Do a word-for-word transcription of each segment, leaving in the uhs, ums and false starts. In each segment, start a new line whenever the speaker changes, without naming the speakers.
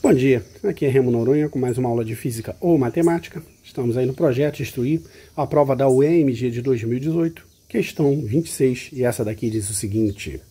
Bom dia, aqui é Remo Noronha com mais uma aula de Física ou Matemática. Estamos aí no projeto Instruir a prova da U E M G de dois mil e dezoito, questão vinte e seis, e essa daqui diz o seguinte.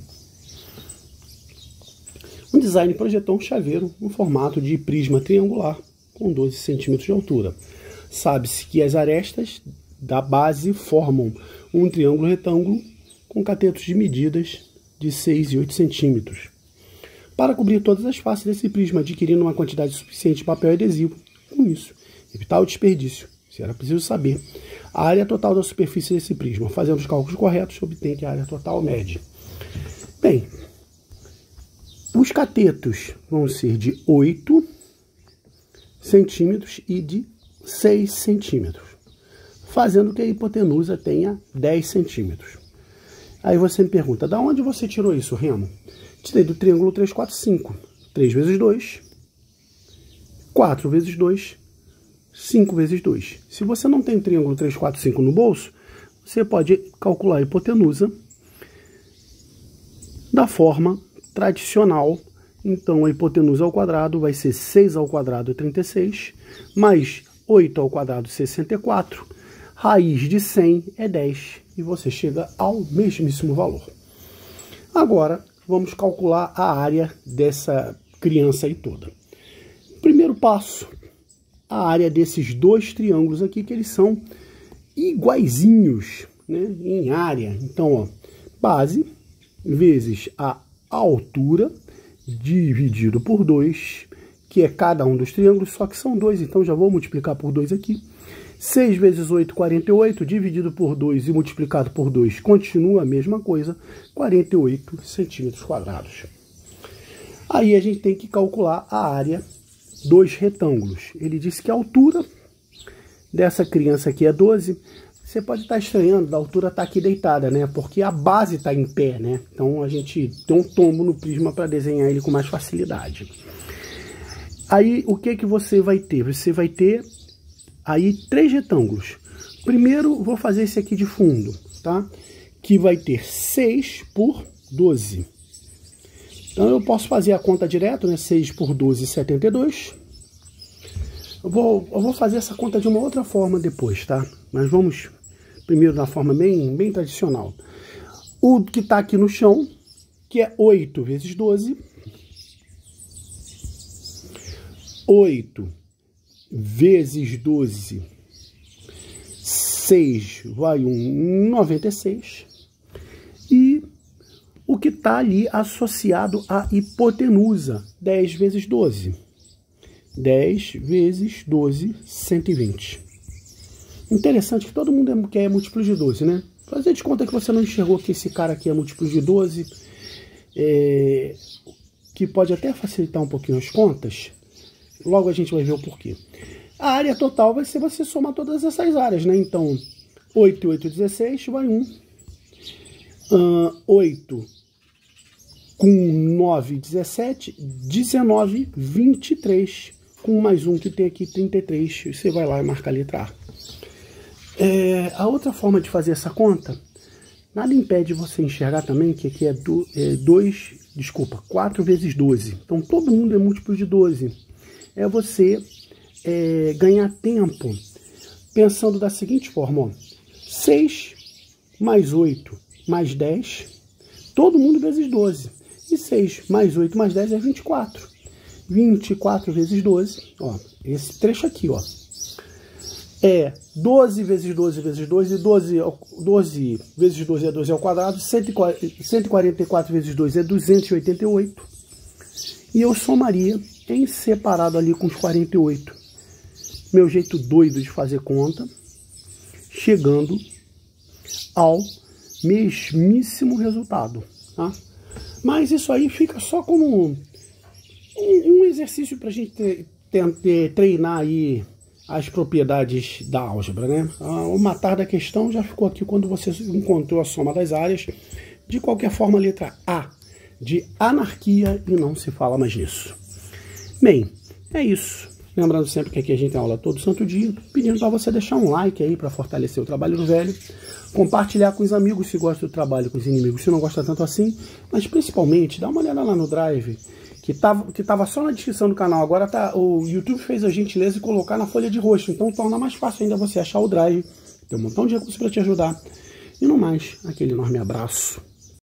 Um design projetou um chaveiro no formato de prisma triangular com doze centímetros de altura. Sabe-se que as arestas da base formam um triângulo retângulo com catetos de medidas de seis e oito centímetros. Para cobrir todas as faces desse prisma, adquirindo uma quantidade suficiente de papel adesivo. Com isso, evitar o desperdício. Se era preciso saber a área total da superfície desse prisma. Fazendo os cálculos corretos, obtém que a área total mede. Bem, os catetos vão ser de oito centímetros e de seis centímetros, fazendo que a hipotenusa tenha dez centímetros. Aí você me pergunta, da onde você tirou isso, Remo? Tirei do triângulo três, quatro, cinco. três vezes dois, quatro vezes dois, cinco vezes dois. Se você não tem triângulo três, quatro, cinco no bolso, você pode calcular a hipotenusa da forma tradicional. Então, a hipotenusa ao quadrado vai ser seis ao quadrado é trinta e seis, mais oito ao quadrado sessenta e quatro, raiz de cem é dez, e você chega ao mesmíssimo valor. Agora, vamos calcular a área dessa criança aí toda. Primeiro passo, a área desses dois triângulos aqui, que eles são iguaizinhos, né, em área. Então, ó, base vezes a altura dividido por dois, que é cada um dos triângulos, só que são dois, então já vou multiplicar por dois aqui. seis vezes oito, quarenta e oito, dividido por dois e multiplicado por dois, continua a mesma coisa, quarenta e oito centímetros quadrados. Aí a gente tem que calcular a área dos retângulos. Ele disse que a altura dessa criança aqui é doze. Você pode estar estranhando, a altura está aqui deitada, né? Porque a base está em pé, né? Então a gente tem um tombo no prisma para desenhar ele com mais facilidade. Aí o que que você vai ter? Você vai ter aí três retângulos. Primeiro vou fazer esse aqui de fundo, tá? Que vai ter seis por doze. Então eu posso fazer a conta direto, né? seis por doze, setenta e dois. Eu vou, eu vou fazer essa conta de uma outra forma depois, tá? Mas vamos primeiro na forma bem, bem tradicional. O que está aqui no chão, que é oito vezes doze. oito vezes doze, seis, vai um noventa e seis. E o que está ali associado à hipotenusa, dez vezes doze. dez vezes doze, cento e vinte. Interessante que todo mundo quer múltiplo de doze, né? Fazer de conta que você não enxergou que esse cara aqui é múltiplo de doze, é, que pode até facilitar um pouquinho as contas. Logo a gente vai ver o porquê. A área total vai ser você somar todas essas áreas, né? Então, oito e oito, dezesseis, vai um. Uh, oito com nove, dezessete, dezenove, vinte e três. Com mais um que tem aqui, trinta e três. Você vai lá e marca a letra A. É, a outra forma de fazer essa conta, nada impede você enxergar também que aqui é dois, desculpa, quatro vezes doze. Então, todo mundo é múltiplo de doze. É você é, ganhar tempo pensando da seguinte forma, ó, seis mais oito mais dez, todo mundo vezes doze. E seis mais oito mais dez é vinte e quatro. vinte e quatro vezes doze, ó, esse trecho aqui, ó, é doze vezes doze vezes doze, doze, doze vezes doze é doze ao quadrado, cento e quarenta e quatro vezes dois é duzentos e oitenta e oito. E eu somaria em separado ali com os quarenta e oito. Meu jeito doido de fazer conta, chegando ao mesmíssimo resultado, tá? Mas isso aí fica só como um, um exercício para a gente ter, ter, treinar aí as propriedades da álgebra, né? O matar da questão já ficou aqui quando você encontrou a soma das áreas. De qualquer forma, a letra A de anarquia, e não se fala mais nisso. Bem, é isso. Lembrando sempre que aqui a gente tem aula todo santo dia, pedindo para você deixar um like aí para fortalecer o trabalho do velho, compartilhar com os amigos se gosta do trabalho, com os inimigos se não gosta tanto assim, mas principalmente dá uma olhada lá no Drive, que tava, que tava só na descrição do canal. Agora tá, o YouTube fez a gentileza de colocar na folha de rosto, então torna mais fácil ainda você achar o Drive. Tem um montão de recursos para te ajudar. E no mais, aquele enorme abraço.